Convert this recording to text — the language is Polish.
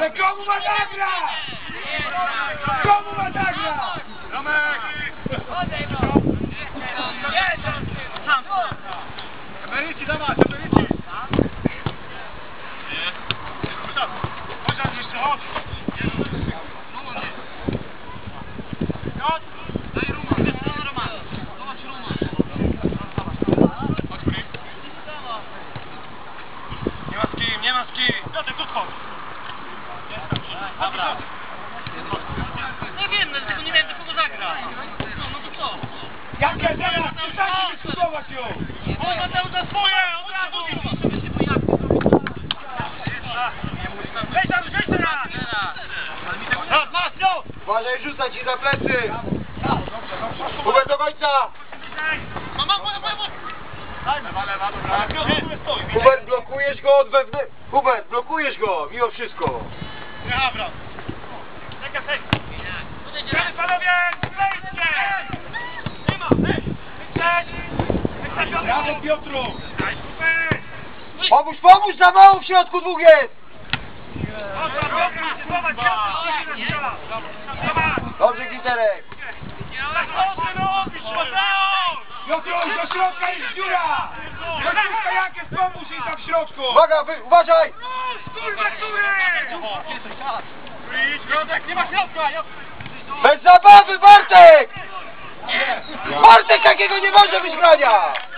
No komu ma zagrać? Komu ma zagrać? Romek! Emeryci, dawaj, emeryci! Chodź, jeszcze, chodź! Daj Roman! Zobacz Roman! Chodź, Fri! Nie ma z kim! Piotrek, tu chodź! Dobra! Nie wiem, tylko nie wiem, do kogo zagra! No to co? Jak ja teraz? Przestańcie dyskutować ją! On ma cały czas swoje! Od razu! Weź tam, weź teraz! Raz, masz, no! Uważaj, rzucać ci za plecy! Hubert do końca! Hubert, blokujesz go od wewnętrznego. Hubert, blokujesz go, mimo wszystko. Dobra. Czekaj, panowie, wejdźcie! Nie ma, Brawo, Piotru! Pomóż, za mało w środku dwóch jest! Dobrze, Gliterek! Piotruś, do środka jest dziura! Do środka jak jest, pomóż jej tam w środku! Uwaga, uważaj! Kurwa, który! Środek, nie ma środka! Bez zabawy, Bartek! Bartek takiego nie może być grania!